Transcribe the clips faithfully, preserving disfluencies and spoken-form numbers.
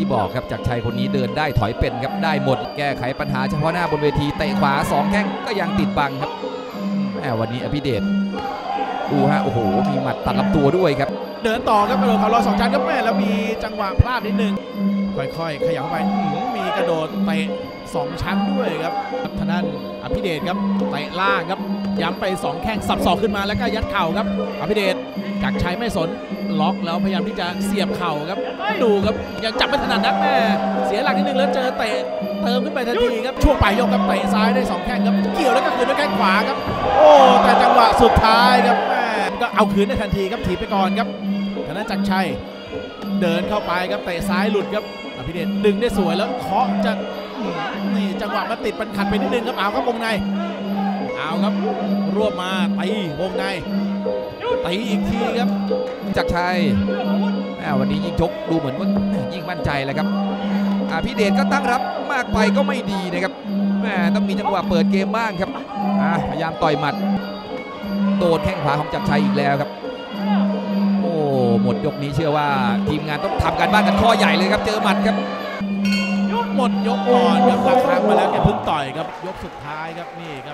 บอกครับจากชัยคนนี้เดินได้ถอยเป็นครับได้หมดแก้ไขปัญหาเฉพาะหน้าบนเวทีเตะขวาสองแข้งก็ยังติดบังครับแหมวันนี้อภิเดชดูฮะโอ้โหมีหมัดตัดลำตัวด้วยครับเดินต่อครับกระโดดเข่าลอยสองชั้นครับแม่แล้วมีจังหวะพลาดนิดนึงค่อยๆขยับเข้าไปมีกระโดดเตะสองชั้นด้วยครับทางด้านอภิเดชครับเตะล่างครับย้ำไปสองแข้งสับศอกขึ้นมาแล้วก็ยัดเข่าครับอภิเดชจากชัยไม่สนล็อกแล้วพยายามที่จะเสียบเข่าครับดูครับยังจับไม่ถนัดนักแม่เสียหลักนิดนึงแล้วเจอเตะเติมขึ้นไปทันทีครับช่วงปลายยกครับเตะซ้ายได้สองแข้งครับเกี่ยวแล้วก็คืนด้วยแข้งขวาครับโอ้แต่จังหวะสุดท้ายครับแม่ก็เอาคืนได้ทันทีครับถีบไปก่อนครับทางด้านจักรชัยเดินเข้าไปครับเตะซ้ายหลุดครับอภิเดชดึงได้สวยแล้วเคาะจะนี่จังหวะมาติดปันขัดไปนิดนึงครับเอาครับวงในเอาครับรวบมาตีวงในตีอีกทีครับจักรชัยวันนี้ยิ่งชกดูเหมือนว่ายิ่งมั่นใจเลยครับอภิเดชก็ตั้งรับมากไปก็ไม่ดีนะครับแหมต้องมีจังหวะเปิดเกมบ้างครับพยายามต่อยหมัดโดนแข้งขวาของจักรชัยอีกแล้วครับโอ้หมดยกนี้เชื่อว่าทีมงานต้องทำการบ้านกันข้อใหญ่เลยครับเจอหมัดครับหมดยกก่อนครับหลักครั้งมาแล้วแกเพิ่งต่อยครับยกสุดท้ายครับนี่ครับ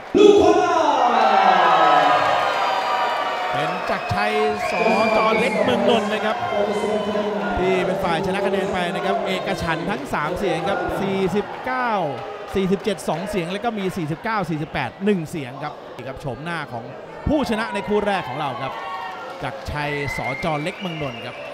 เป็นจักรชัยสจ.เล็กเมืองนนท์นะครับที่เป็นฝ่ายชนะคะแนนไปนะครับเอกฉันท์ทั้งสามเสียงครับสี่สิบเก้า สี่สิบเจ็ด สองเสียงแล้วก็มีสี่สิบเก้า สี่สิบแปด หนึ่งเสียงครับนี่ครับโฉมหน้าของผู้ชนะในคู่แรกของเราครับจักรชัยสจ.เล็กเมืองนนท์ครับ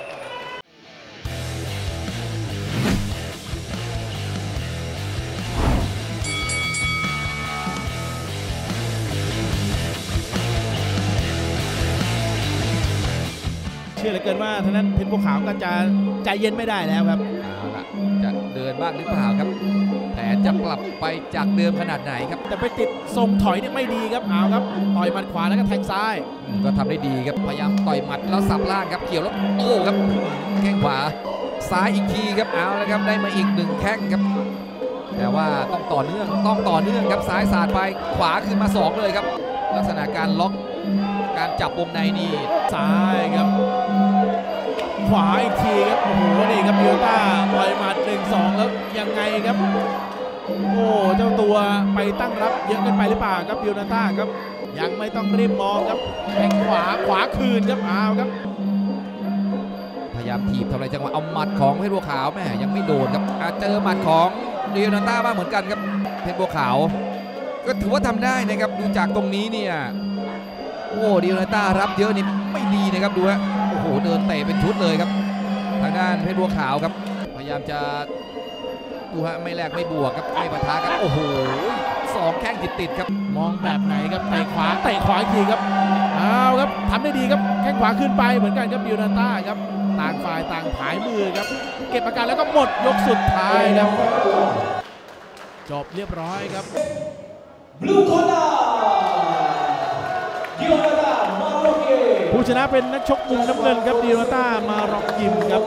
เชื่อเหลือเกินว่าทางนั้นเพชรบัวขาวก็จะใจเย็นไม่ได้แล้วครับเอาละจะเดินบ้างหรือเปล่าครับแผนจะปรับไปจากเดิมขนาดไหนครับแต่ไปติดทรงถอยเนี่ยไม่ดีครับเอาครับต่อยหมัดขวาแล้วก็แทงซ้ายก็ทำได้ดีครับพยายามต่อยหมัดแล้วสับล่างครับเกี่ยวแล้วโต้ครับแข้งขวาซ้ายอีกทีครับเอาแล้วครับได้มาอีกหนึ่งแข้งครับแต่ว่าต้องต่อเนื่องต้องต่อเนื่องครับซ้ายสาดไปขวาขึ้นมาสองเลยครับลักษณะการล็อกการจับวงในนี่ซ้ายครับขวาอีกทีครับโอ้โหนี่ครับยูต้าปล่อยหมัดหนึ่งสองแล้วยังไงครับโอ้เจ้าตัวไปตั้งรับเยอะเกินไปหรือเปล่าครับยูนาต้าครับยังไม่ต้องรีบมองครับแข้งขวาขวาคืนครับเอาครับพยายามถีบทำลายจังหวะเอาหมัดของเพชรบัวขาวแม่ยังไม่โดนครับเจอหมัดของยูนาต้าบ้างเหมือนกันครับเพชรบัวขาวก็ถือว่าทำได้นะครับดูจากตรงนี้เนี่ยโอ้ดิโอนาต้ารับเยอะนี่ไม่ดีนะครับดูฮะโอ้โหเดินเตะเป็นชุดเลยครับทางด้านเพชรบัวขาวครับพยายามจะดูฮะไม่แลกไม่บวกครับไม่ปะทะครับโอ้โหสองแข้งติดติดครับมองแบบไหนครับเตะขวาเตะขวาอีกทีครับเอาครับทำได้ดีครับแข้งขวาขึ้นไปเหมือนกันครับดิโอนาต้าครับต่างฝ่ายต่างผายมือครับเก็บอาการแล้วก็หมดยกสุดท้ายครับจบเรียบร้อยครับ Blue Corner ผู้ชนะเป็นนักชกมุมน้ำเงินครับดิโอนาต้ามาร็อกยิมครับ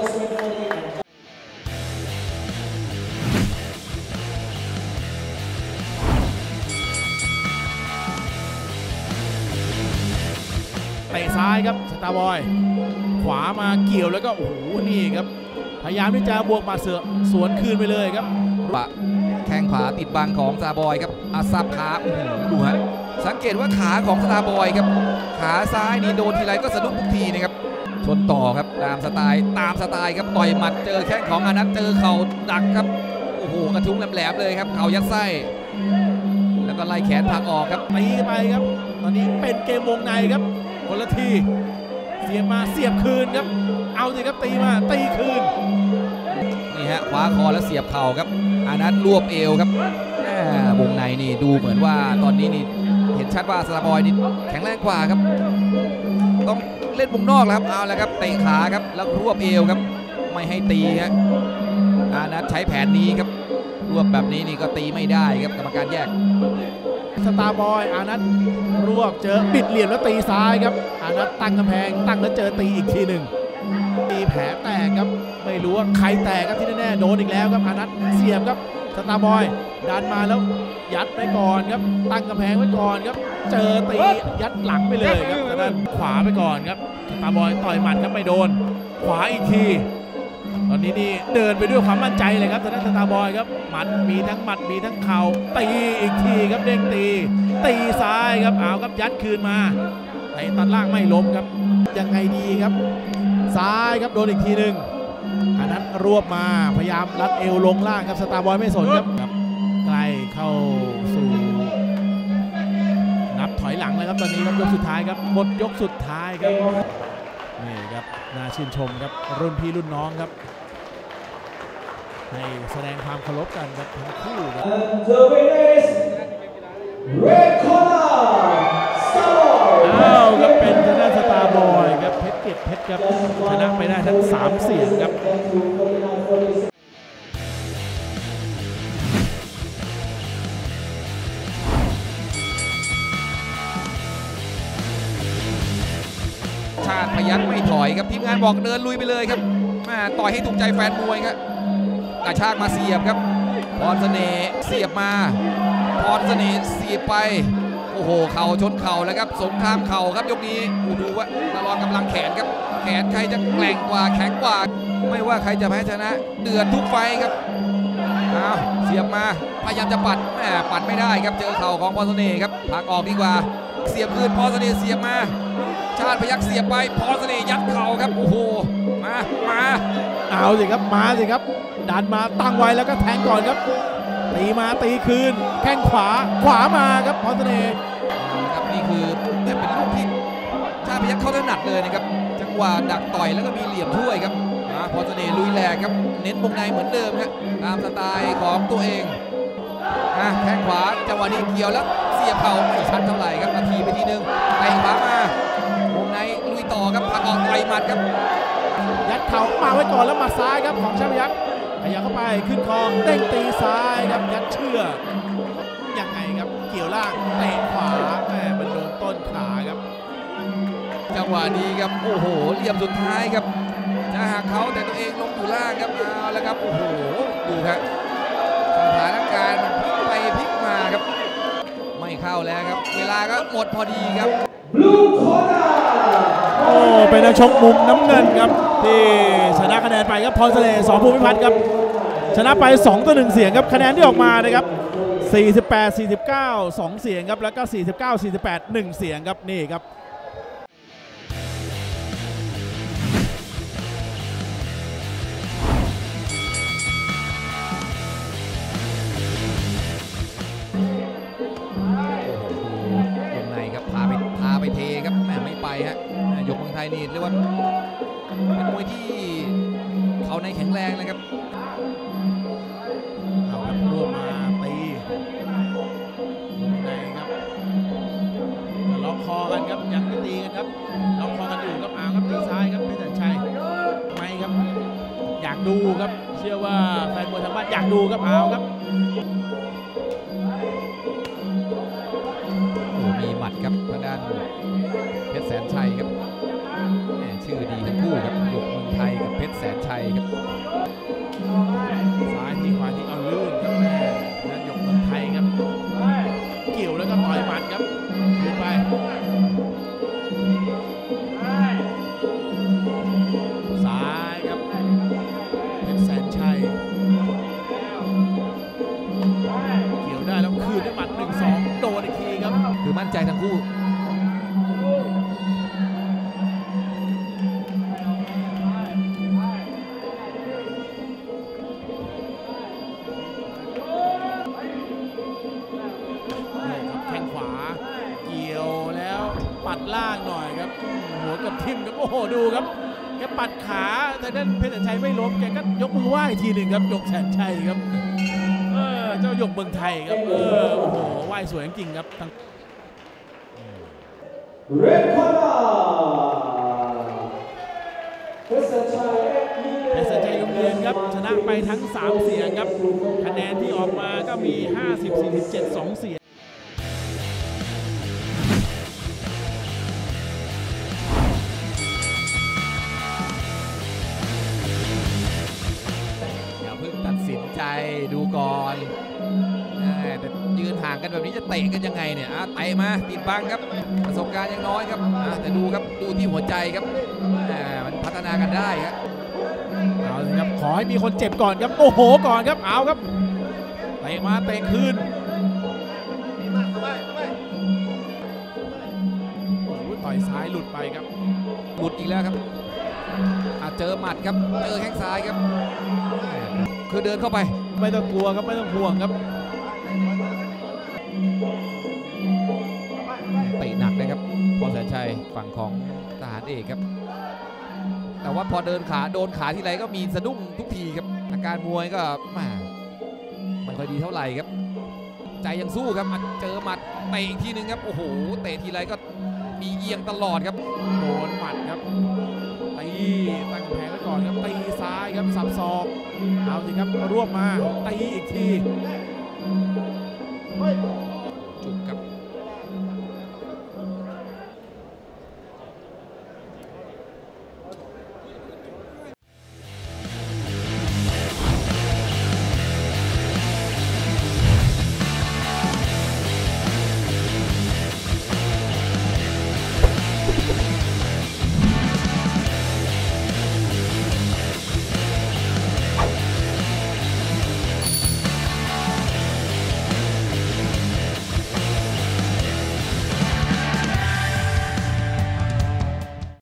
เตะซ้ายครับสตาร์บอยขวามาเกี่ยวแล้วก็โอ้โหนี่ครับพยายามที่จะบวกมาเสือสวนคืนไปเลยครับแข้งขวาติดบังของสตาร์บอยครับอาซับขาดูฮะสังเกตว่าขาของสตาร์บอยครับขาซ้ายนี่โดนทีไรก็สะดุ้งทุกทีนะครับชนต่อครับตามสไตล์ตามสไตล์ครับต่อยหมัดเจอแข้งของอนัทเจอเข่าดักครับโอ้โหกระทุ้งแหลมๆเลยครับเข่ายัดไส้แล้วก็ไล่แขนผลักออกครับตีไปครับตอนนี้เป็นเกมวงในครับคนละทีเสียบมาเสียบคืนครับเอาสิครับตีมาตีคืนนี่ฮะคว้าคอแล้วเสียบเข่าครับอนัทรวบเอวครับวงในนี่ดูเหมือนว่าตอนนี้นี่เห็นชัดว่าสตาร์บอยนี่แข็งแรงกว่าครับต้องเล่นวงนอกแล้วครับเอาแล้วครับเตะขาครับแล้วรวบเอวครับไม่ให้ตีฮะอานัทใช้แผนนี้ครับรวบแบบนี้นี่ก็ตีไม่ได้ครับกรรมการแยกสตาร์บอยอานัทรวบเจอบิดเหลี่ยมแล้วตีซ้ายครับอานัทตั้งกำแพงตั้งแล้วเจอตีอีกทีหนึ่งตีแผลแตกครับไม่รู้ว่าใครแตกครับที่แน่ๆโดนอีกแล้วครับอานัทเสียบครับสตาร์บอยดันมาแล้วยัดไว้ก่อนครับตั้งกำแพงไว้ก่อนครับเจอตียัดหลังไปเลยครับด้านขวาไปก่อนครับสตาร์บอยต่อยหมัดครับไม่โดนขวาอีกทีตอนนี้นี่เดินไปด้วยความมั่นใจเลยครับทางด้านสตาร์บอยครับหมัดมีทั้งหมัดมีทั้งเข่าตีอีกทีครับเด้งตีตีซ้ายครับเอาครับยัดคืนมาไอ้ตัดล่างไม่ล้มครับยังไงดีครับซ้ายครับโดนอีกทีหนึ่งอันนั้นรวบมาพยายามรัดเอวลงล่างครับสตาร์บอยไม่สนครับใกล้เข้าสู่นับถอยหลังเลยครับตอนนี้ครับยกสุดท้ายครับหมดยกสุดท้ายครับนี่ครับน่าชื่นชมครับรุ่นพี่รุ่นน้องครับให้แสดงความเคารพกันครับทั้งคู่ครับ And the winner is Red Corner, Star อ้าวครับเป็นทางด้านสตาร์บอยครับเพชรเกียรติเพชรครับชนะไปได้ทั้งสามเสียงครับชาติพยัคฆ์ไม่ถอยครับทีมงานบอกเดินลุยไปเลยครับมาต่อยให้ถูกใจแฟนมวยครับกระชากมาเสียบครับพรเสน่ห์เสียบมาพรเสน่ห์เสียบไปโอ้โหเข่าชนเข่าแล้วครับสงครามเข่าครับยกนี้ดูว่าตลอดกำลังแขนครับแขนใครจะแกร่งกว่าแข็งกว่าไม่ว่าใครจะแพ้ชนะเดือดทุกไฟครับอ้าวเสียบมาพยายามจะปัดแหมปัดไม่ได้ครับเจอเข่าของพรเสน่ห์ครับผลักออกดีกว่าเสียบคืนพรเสน่ห์เสียบมาชาติพยัคฆ์เสียบไปพรเสน่ห์ยัดเข่าครับโอ้โหมามาเอาสิครับมาสิครับดันมาตั้งไว้แล้วก็แทงก่อนครับตีมาตีคืนแข้งขวาขวามาครับพรเสน่ห์ครับนี่คือเป็นลูกที่ชาติพยัคฆ์เขาถนัดเลยนะครับจังหวะดักต่อยแล้วก็มีเหลี่ยมช่วยครับพรเสน่ห์ลุยแหลกครับเน้นวงในเหมือนเดิมครับตามสไตล์ของตัวเองแข้งขวาจังหวะนี้เกี่ยวแล้วเสียบเข่าไม่ชัดเท่าไหร่ครับนาทีไปทีนึงเตะขวามาวงในลุยต่อครับผลักออกต่อยหมัดครับยัดเข่ามาไว้ก่อนแล้วหมัดซ้ายครับของชาติพยัคฆ์ขยับเข้าไปขึ้นคอเด้งตีซ้ายครับยัดเชือกยังไงครับเกี่ยวล่างเตะขวาแหมมันโดนต้นขาครับจังหวะนี้ครับโอ้โหเหลี่ยมสุดท้ายครับจะหักเขาแต่ตัวเองลงอยู่ล่างครับเอาแล้วครับโอ้โหดูครับสถานการณ์มันพลิกไปพลิกมาครับไม่เข้าแล้วครับเวลาก็หมดพอดีครับ Blue Corner โอ้เป็นนักชกมุมน้ำเงินครับที่ชนะคะแนนไปครับพรเสน่ห์สอภูมิพัฒน์ครับชนะไปสองต่อหนึ่งเสียงครับคะแนนที่ออกมานะครับสี่สิบแปด สี่สิบเก้า สองเสียงครับแล้วก็สี่สิบเก้า สี่สิบแปด หนึ่งเสียงครับนี่ครับไปเทครับแหมไม่ไปฮะยกเมืองไทยนี่เรียกว่าเป็นมวยที่เขาในแข็งแรงเลยครับเอาครับรวบมาตีในครับจะล็อกคอกันครับยังไม่ตีกันครับล็อกคอกันอยู่ครับเอาครับตีซ้ายครับเพชรสัญชัยไม่ครับอยากดูครับเชื่อว่าแฟนมวยทางบ้านอยากดูครับเอาครับมีหมัดครับทางด้านเพชรแสนชัยครับชื่อดีทั้งคู่ครับยกเมืองไทยกับเพชรแสนชัยครับซ้ายที่ขวาที่เอาลื่นครับแม่นั่นยกเมืองไทยครับเกี่ยวแล้วก็ต่อยหมัดครับขึ้นไปซ้ายครับเพชรแสนชัยเกี่ยวได้แล้วคืนด้วยหมัดหนึ่งสองโดนอีกทีครับคือมั่นใจทั้งคู่แข้งขวาเกี่ยวแล้วปัดล่างหน่อยครับหัวกับทิ่มครับโอ้โหดูครับแกปัดขาแต่นั่นเพชรแสนชัยไม่ล้มแกก็ยกมือไหว้ทีหนึ่งครับยกแสนชัยครับเออเจ้าหยกเมืองไทยครับเออโอ้โหไหว้สวยจริงครับทั้ง Red Corner เพชรสัญชัยเพชรสัญชัยโรงเรียนครับชนะไปทั้งสามเสียงครับคะแนนที่ออกมาก็มีห้าสิบ สี่สิบเจ็ด สองเสียงอย่าเพิ่งตัดสินใจดูก่อนแต่ยืนห่างกันแบบนี้จะเตะกันยังไงเนี่ยเตะมาติดบังครับประสบการณ์ยังน้อยครับแต่ดูครับดูที่หัวใจครับมันพัฒนากันได้ครับเอาสิครับขอให้มีคนเจ็บก่อนครับโอ้โหก่อนครับเอาครับเตะมาเตะคืนโอ้โหต่อยซ้ายหลุดไปครับหลุดอีกแล้วครับอ่ะเจอหมัดครับเจอแข้งซ้ายครับคือเดินเข้าไปไม่ต้องกลัวครับไม่ต้องห่วงครับเตะหนักนะครับพรแสนชัยฝั่งของทหารเอกครับแต่ว่าพอเดินขาโดนขาทีไรก็มีสะดุ้งทุกทีครับอาการมวยก็มาไม่ค่อยดีเท่าไหร่ครับใจยังสู้ครับอ่ะเจอหมัดเตะอีกทีนึงครับโอ้โหเตะทีไรก็มีเอียงตลอดครับโดนหมัดครับตีตั้งกำแพงไว้ก่อนครับตีซ้ายครับสับศอกเอาสิครับรวบมาตีอีกที